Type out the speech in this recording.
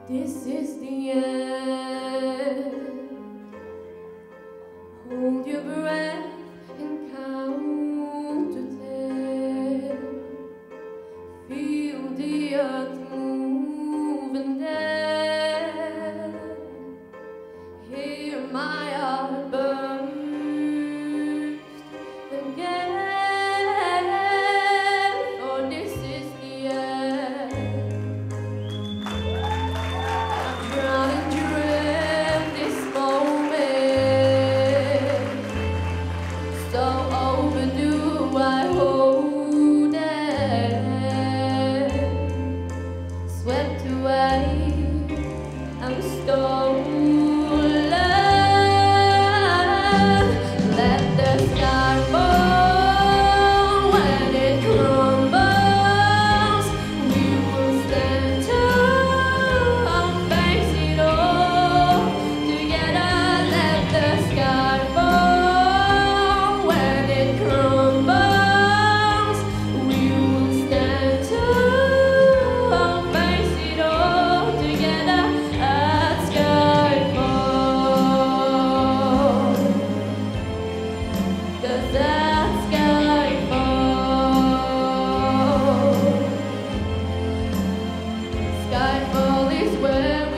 This is the end. Hold your breath and count to 10. Feel the earth move and then hear my heart burst again. For this is the end. Overdue, I hold it, swept away and stolen. Let the sky fall when it crumbles. We will stand tall, face it all together. Let the sky fall. Skyfall is where